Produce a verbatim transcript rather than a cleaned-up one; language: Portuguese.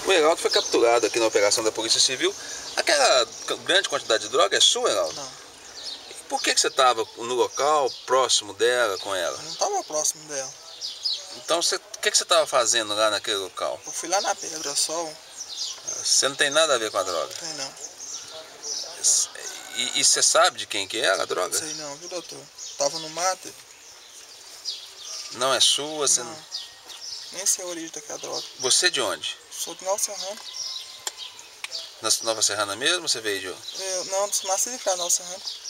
O Heraldo foi capturado aqui na operação da Polícia Civil. Aquela grande quantidade de droga é sua, Heraldo? Não. Por que que você estava no local, próximo dela, com ela? Eu não estava próximo dela. Então, você, o que que você estava fazendo lá naquele local? Eu fui lá na Pedra Sol. Você não tem nada a ver com a droga? Tem não. E, e você sabe de quem que era a droga? Sei não, viu, doutor? Tava no mato. Não é sua? Você... Não. Nem sei a origem daquela droga. Você de onde? Sou de Nova Serrana. Na Nova Serrana mesmo? Você veio de... Eu, não, nasci de cá, Nova Serrana.